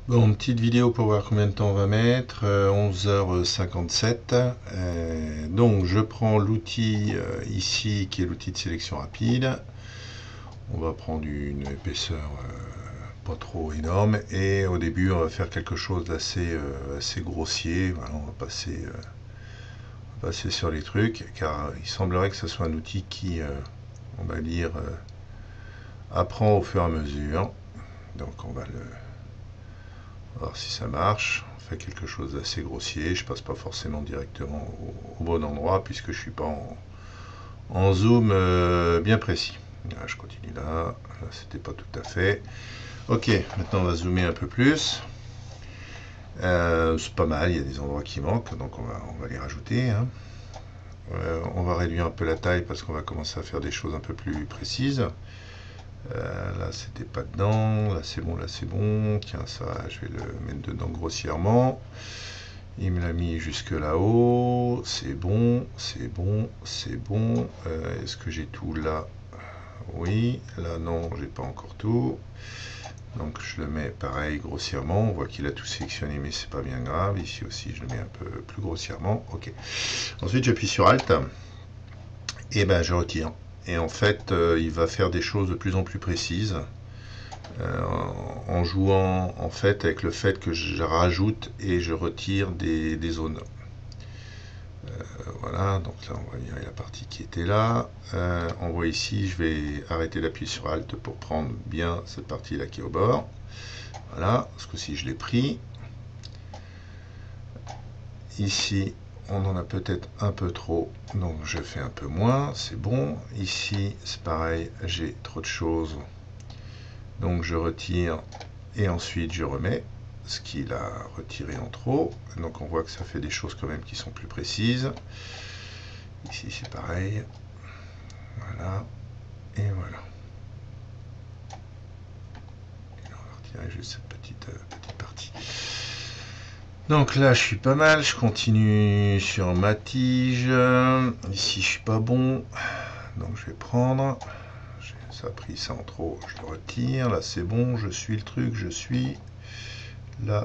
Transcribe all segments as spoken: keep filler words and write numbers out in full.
Bon, petite vidéo pour voir combien de temps on va mettre. euh, onze heures cinquante-sept. Euh, donc, je prends l'outil euh, ici qui est l'outil de sélection rapide. On va prendre une épaisseur euh, pas trop énorme. Et au début, on va faire quelque chose d'assez euh, assez grossier. Voilà, on va passer, euh, on va passer sur les trucs. Car il semblerait que ce soit un outil qui, euh, on va dire, euh, apprend au fur et à mesure. Donc, on va le voir si ça marche. On fait quelque chose d'assez grossier. Je passe pas forcément directement au, au bon endroit puisque je suis pas en, en zoom euh, bien précis. Là, je continue là. Là, c'était pas tout à fait. Ok, maintenant on va zoomer un peu plus. Euh, c'est pas mal, il y a des endroits qui manquent, donc on va, on va les rajouter. Hein. Euh, on va réduire un peu la taille parce qu'on va commencer à faire des choses un peu plus précises. Euh, là, c'était pas dedans. Là, c'est bon, là, c'est bon. Tiens, ça, je vais le mettre dedans grossièrement. Il me l'a mis jusque là-haut. C'est bon, c'est bon, c'est bon. Euh, Est-ce que j'ai tout là? Oui. Là, non, j'ai pas encore tout. Donc, je le mets pareil grossièrement. On voit qu'il a tout sélectionné, mais c'est pas bien grave. Ici aussi, je le mets un peu plus grossièrement. Ok. Ensuite, j'appuie sur Alt. Et ben, je retire. Et en fait, euh, il va faire des choses de plus en plus précises. Euh, en jouant en fait avec le fait que je rajoute et je retire des, des zones. Euh, voilà, donc là on va virer la partie qui était là. Euh, on voit ici, je vais arrêter d'appuyer sur Alt pour prendre bien cette partie là qui est au bord. Voilà, ce coup-ci je l'ai pris. Ici, on en a peut-être un peu trop, donc je fais un peu moins, c'est bon. Ici, c'est pareil, j'ai trop de choses, donc je retire et ensuite je remets ce qu'il a retiré en trop. Donc on voit que ça fait des choses quand même qui sont plus précises. Ici c'est pareil. Voilà. Et voilà. Et on va retirer juste cette petite, euh, petite partie. Donc là je suis pas mal. Je continue sur ma tige. Ici je suis pas bon. Donc je vais prendre. Ça a pris ça en trop. Je le retire. Là c'est bon. Je suis le truc. Je suis. Là.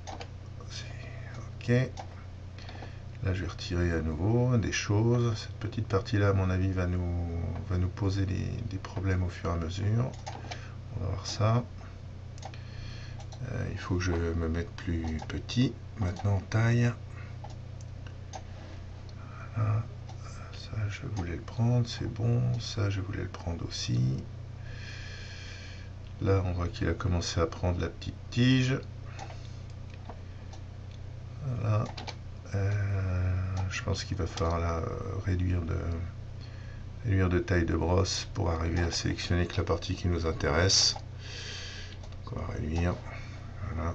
Ok. Là, je vais retirer à nouveau des choses. Cette petite partie-là, à mon avis, va nous, va nous poser des, des problèmes au fur et à mesure. On va voir ça. Euh, il faut que je me mette plus petit. Maintenant, taille. Voilà. Ça, je voulais le prendre. C'est bon. Ça, je voulais le prendre aussi. Là, on voit qu'il a commencé à prendre la petite tige. Voilà. Euh, je pense qu'il va falloir là, réduire de... réduire de taille de brosse pour arriver à sélectionner que la partie qui nous intéresse. Donc on va réduire. Voilà.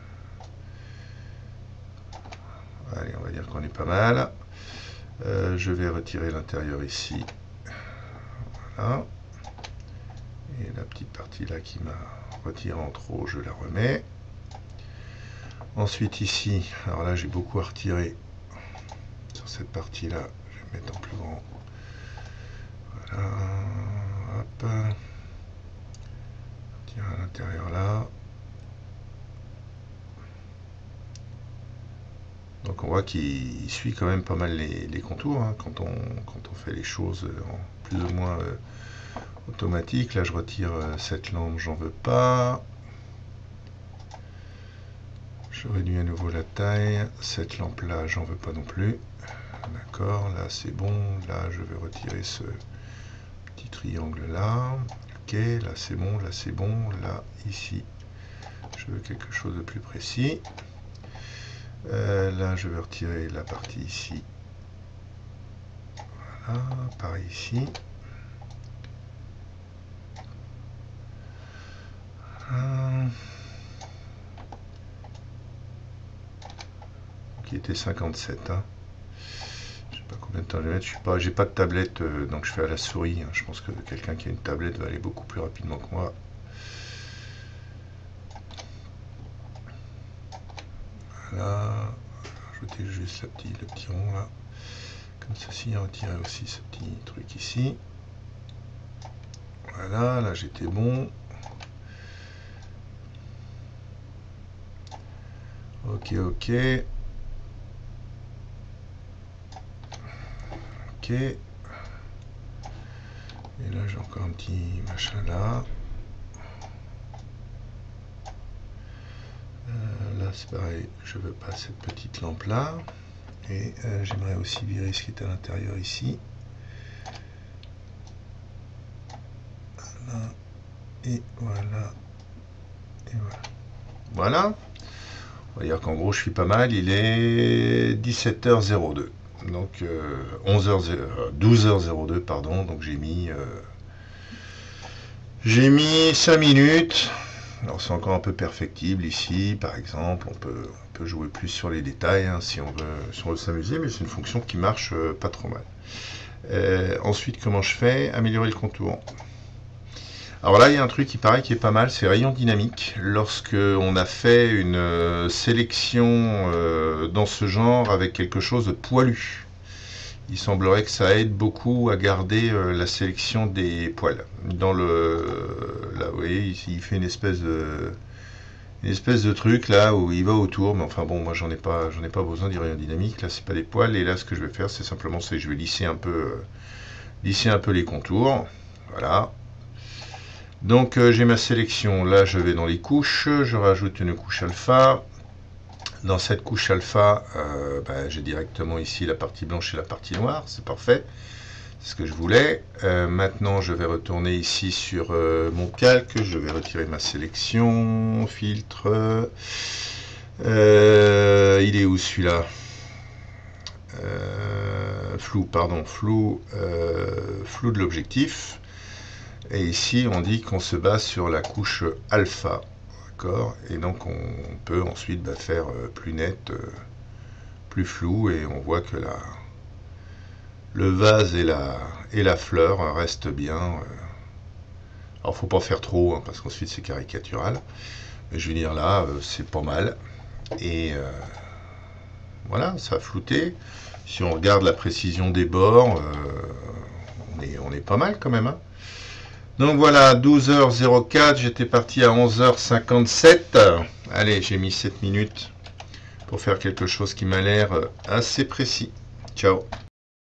Allez, on va dire qu'on est pas mal. Euh, je vais retirer l'intérieur ici. Voilà. Et la petite partie là qui m'a retiré en trop, je la remets. Ensuite ici, alors là j'ai beaucoup à retirer sur cette partie là. Je vais mettre en plus grand. Voilà. Hop. Tiens à l'intérieur là. Donc on voit qu'il suit quand même pas mal les, les contours hein, quand, on, quand on fait les choses en plus ou moins euh, automatique. Là je retire euh, cette lampe, j'en veux pas. Je réduis à nouveau la taille. Cette lampe là, j'en veux pas non plus. D'accord, là c'est bon. Là je vais retirer ce petit triangle là. Ok, là c'est bon, là c'est bon. Là, ici, je veux quelque chose de plus précis. Euh, là je vais retirer la partie ici. Voilà, pareil ici. Voilà. Qui était cinquante-sept. Hein. Je sais pas combien de temps je vais mettre. Je suis pas, j'ai pas de tablette, euh, donc je fais à la souris. Hein. Je pense que quelqu'un qui a une tablette va aller beaucoup plus rapidement que moi. Voilà. Ajouter juste la petit, le petit rond là. Comme ceci, retirer aussi ce petit truc ici. Voilà, là j'étais bon. Ok, ok. Ok. Et là, j'ai encore un petit machin là. Euh, là, c'est pareil, je veux pas cette petite lampe là. Et euh, j'aimerais aussi virer ce qui est à l'intérieur ici. Voilà. Et voilà. Et voilà. Voilà. On va dire qu'en gros, je suis pas mal. Il est dix-sept heures zéro deux. Donc, euh, onze heures, douze heures zéro deux, pardon. Donc, j'ai mis, euh, j'ai mis cinq minutes. Alors, c'est encore un peu perfectible ici, par exemple. On peut, on peut jouer plus sur les détails hein, si on veut, si on veut s'amuser, mais c'est une fonction qui marche euh, pas trop mal. Euh, ensuite, comment je fais? Améliorer le contour. Alors là, il y a un truc qui paraît qui est pas mal, c'est rayon dynamique. Lorsque on a fait une euh, sélection euh, dans ce genre avec quelque chose de poilu, il semblerait que ça aide beaucoup à garder euh, la sélection des poils. Dans le, là, vous voyez, ici, il fait une espèce de, une espèce de truc là où il va autour, mais enfin bon, moi j'en ai pas, j'en ai pas besoin du rayon dynamique. Là, c'est pas des poils, et là, ce que je vais faire, c'est simplement, c'est je vais lisser un peu, euh, lisser un peu les contours. Voilà. Donc euh, j'ai ma sélection, là je vais dans les couches, je rajoute une couche alpha. Dans cette couche alpha, euh, ben, j'ai directement ici la partie blanche et la partie noire, c'est parfait, c'est ce que je voulais. Euh, maintenant je vais retourner ici sur euh, mon calque, je vais retirer ma sélection, filtre, euh, il est où celui-là? euh, Flou, pardon, flou, euh, flou de l'objectif. Et ici, on dit qu'on se base sur la couche alpha. D'accord? Et donc, on peut ensuite bah, faire euh, plus net, euh, plus flou, et on voit que la, le vase et la, et la fleur restent bien. Euh. Alors, faut pas faire trop, hein, parce qu'ensuite, c'est caricatural. Mais je veux dire, là, euh, c'est pas mal. Et euh, voilà, ça a flouté. Si on regarde la précision des bords, euh, on, est, on est pas mal quand même, hein. Donc voilà, douze heures zéro quatre, j'étais parti à onze heures cinquante-sept. Allez, j'ai mis sept minutes pour faire quelque chose qui m'a l'air assez précis. Ciao.